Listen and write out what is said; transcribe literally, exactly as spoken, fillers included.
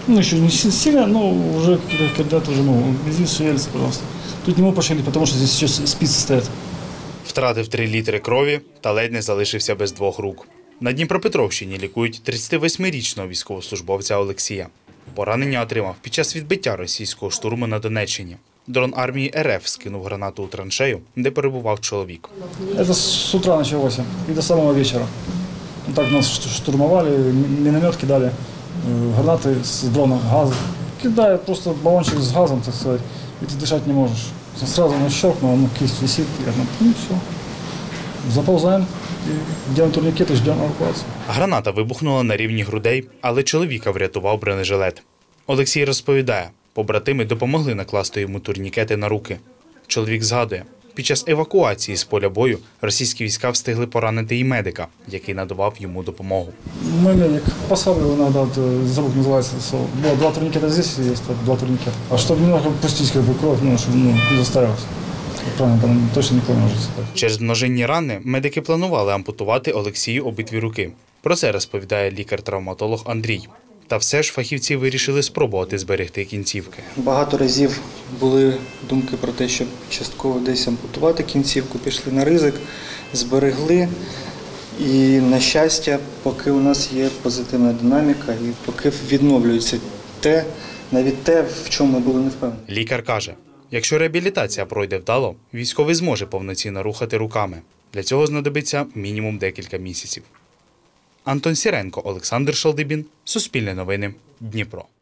Ну, еще не сильно, но уже когда-то уже, ну, здесь шевелится, пожалуйста. Тут не могу пошевелить, потому что здесь еще спицы стоят. Втратив три літри крові та ледь не залишився без двох рук. На Дніпропетровщині лікують тридцятивосьмирічного військовослужбовця Олексія. Поранення отримав під час відбиття російського штурму на Донеччині. Дрон армії РФ скинув гранату у траншею, де перебував чоловік. Це з утра почалося і до самого вечора. Так нас штурмували, міномет кидали, гранати з дрона, газ. Кидають просто балончик з газом, так сказати, і ти дишати не можеш. Сразу на щелкнул, ну, кисть висит, ну все. Заползаем, делаем турникеты, ждем эвакуацию. Граната вибухнула на рівні грудей, але чоловіка врятував бронежилет. Олексій розповідає, побратими допомогли накласти йому турнікети на руки. Чоловік згадує, під час евакуації з поля бою російські війська встигли поранити і медика, який надавав йому допомогу. Мой медик посадил иногда, забув называется, было два турникета здесь, есть два турникета. А чтобы немного пустить как бы кровь, ну, чтобы ну, не заставилось. Правильно, там точно ніколи не може засипати. Через множинні рани медики планували ампутувати Олексію обидві руки. Про це розповідає лікар-травматолог Андрій. Та все ж фахівці вирішили спробувати зберегти кінцівки. Багато разів були думки про те, щоб частково десь ампутувати кінцівку, пішли на ризик, зберегли. І, на щастя, поки у нас є позитивна динаміка і поки відновлюється те, навіть те, в чому ми були не впевнені. Лікар каже, якщо реабілітація пройде вдало, військовий зможе повноцінно рухати руками. Для цього знадобиться мінімум декілька місяців. Антон Сіренко, Олександр Шалдибін, Суспільне новини, Дніпро.